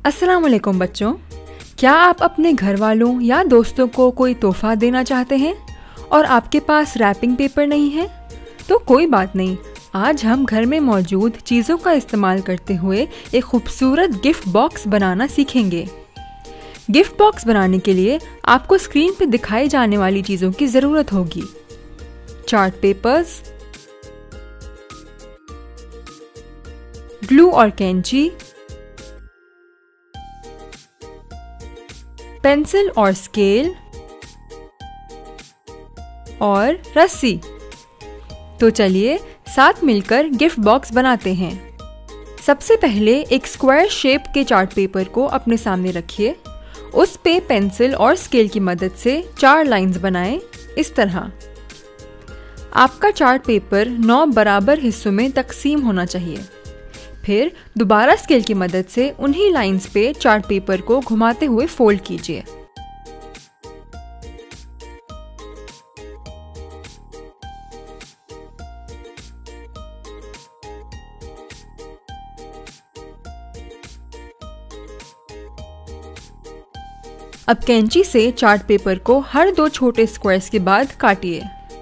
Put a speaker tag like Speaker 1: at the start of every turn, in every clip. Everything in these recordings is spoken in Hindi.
Speaker 1: अस्सलाम वालेकुम बच्चों, क्या आप अपने घर वालों या दोस्तों को कोई तोहफा देना चाहते हैं और आपके पास रैपिंग पेपर नहीं है? तो कोई बात नहीं, आज हम घर में मौजूद चीज़ों का इस्तेमाल करते हुए एक खूबसूरत गिफ्ट बॉक्स बनाना सीखेंगे। गिफ्ट बॉक्स बनाने के लिए आपको स्क्रीन पर दिखाई जाने वाली चीज़ों की ज़रूरत होगी। चार्ट पेपर्स, ग्लू और कैंची, पेंसिल और स्केल और रस्सी। तो चलिए साथ मिलकर गिफ्ट बॉक्स बनाते हैं। सबसे पहले एक स्क्वायर शेप के चार्ट पेपर को अपने सामने रखिए। उस पे पेंसिल और स्केल की मदद से 4 लाइंस बनाएं, इस तरह। आपका चार्ट पेपर 9 बराबर हिस्सों में तकसीम होना चाहिए। फिर दोबारा स्केल की मदद से उन्हीं लाइंस पे चार्ट पेपर को घुमाते हुए फोल्ड कीजिए। अब कैंची से चार्ट पेपर को हर 2 छोटे स्क्वायर्स के बाद काटिए।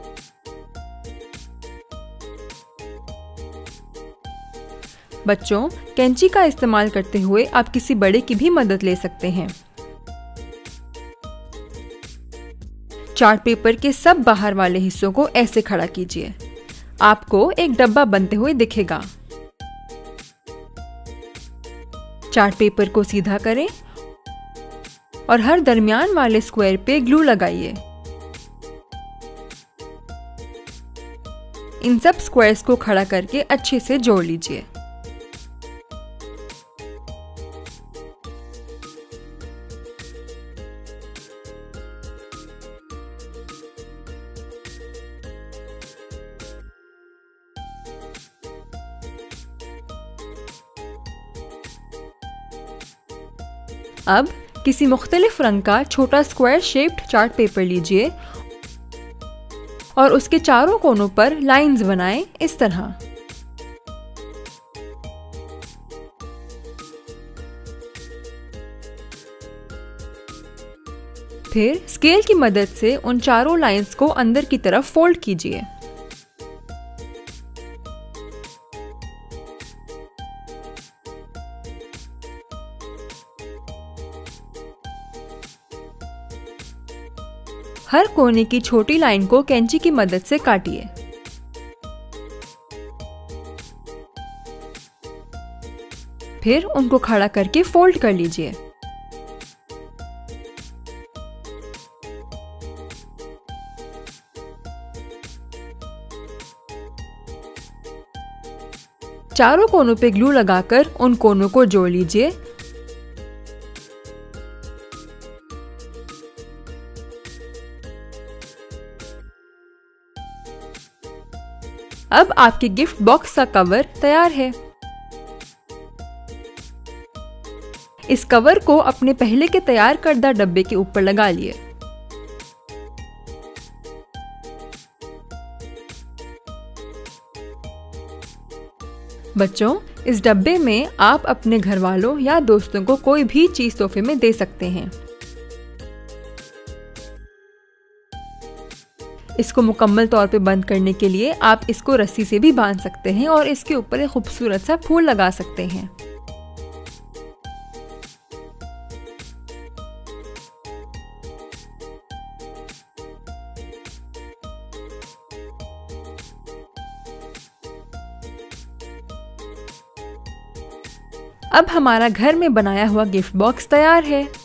Speaker 1: बच्चों, कैंची का इस्तेमाल करते हुए आप किसी बड़े की भी मदद ले सकते हैं। चार्ट पेपर के सब बाहर वाले हिस्सों को ऐसे खड़ा कीजिए। आपको एक डब्बा बनते हुए दिखेगा। चार्ट पेपर को सीधा करें और हर दरमियान वाले स्क्वायर पे ग्लू लगाइए। इन सब स्क्वायर्स को खड़ा करके अच्छे से जोड़ लीजिए। अब किसी मुख्तलिफ रंग का छोटा स्क्वायर शेप्ड चार्ट पेपर लीजिए और उसके चारों कोनों पर लाइंस बनाएं, इस तरह। फिर स्केल की मदद से उन चारों लाइंस को अंदर की तरफ फोल्ड कीजिए। हर कोने की छोटी लाइन को कैंची की मदद से काटिए। फिर उनको खड़ा करके फोल्ड कर लीजिए। चारों कोनों पे ग्लू लगाकर उन कोनों को जोड़ लीजिए। अब आपके गिफ्ट बॉक्स का कवर तैयार है। इस कवर को अपने पहले के तैयार करदा डब्बे के ऊपर लगा लिए। बच्चों, इस डब्बे में आप अपने घर वालों या दोस्तों को कोई भी चीज तोहफे में दे सकते हैं। इसको मुकम्मल तौर पे बंद करने के लिए आप इसको रस्सी से भी बांध सकते हैं और इसके ऊपर एक खूबसूरत सा फूल लगा सकते हैं। अब हमारा घर में बनाया हुआ गिफ्ट बॉक्स तैयार है।